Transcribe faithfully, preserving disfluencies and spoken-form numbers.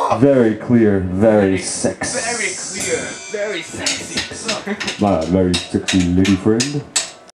Very clear, very sexy. Very clear, very sexy. My very sexy lady friend.